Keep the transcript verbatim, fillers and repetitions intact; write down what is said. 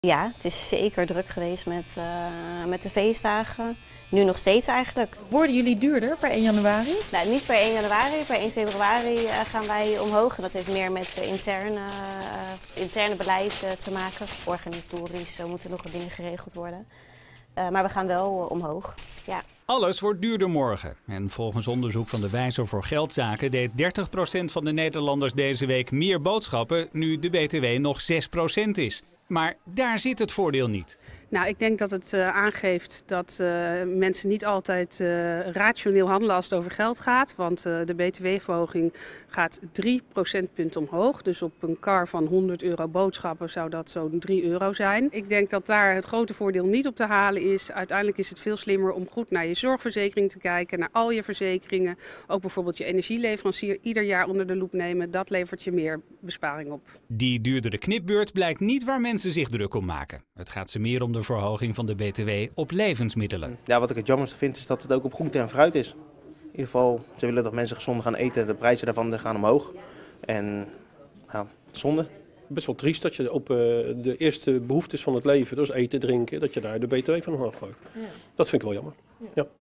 Ja, het is zeker druk geweest met, uh, met de feestdagen. Nu nog steeds eigenlijk. Worden jullie duurder per één januari? Nou, niet per één januari, per één februari uh, gaan wij omhoog. En dat heeft meer met uh, interne, uh, interne beleid uh, te maken. Organisatorisch uh, moeten nog wat dingen geregeld worden. Uh, maar we gaan wel uh, omhoog. Ja. Alles wordt duurder morgen. En volgens onderzoek van de Wijzer voor Geldzaken deed dertig procent van de Nederlanders deze week meer boodschappen, nu de B T W nog zes procent is. Maar daar zit het voordeel niet. Nou, ik denk dat het uh, aangeeft dat uh, mensen niet altijd uh, rationeel handelen als het over geld gaat. Want uh, de B T W-verhoging gaat drie procentpunten omhoog. Dus op een kar van honderd euro boodschappen zou dat zo'n drie euro zijn. Ik denk dat daar het grote voordeel niet op te halen is. Uiteindelijk is het veel slimmer om goed naar je zorgverzekering te kijken, naar al je verzekeringen. Ook bijvoorbeeld je energieleverancier ieder jaar onder de loep nemen. Dat levert je meer besparing op. Die duurdere knipbeurt blijkt niet waar mensen zich druk om maken. Het gaat ze meer om de verhoging van de B T W op levensmiddelen. Ja, wat ik het jammerste vind is dat het ook op groente en fruit is. In ieder geval, ze willen dat mensen gezond gaan eten. De prijzen daarvan gaan omhoog. En ja, zonde. Best wel triest dat je op uh, de eerste behoeftes van het leven, dus eten, drinken, dat je daar de B T W van omhoog gooit. Ja. Dat vind ik wel jammer. Ja. Ja.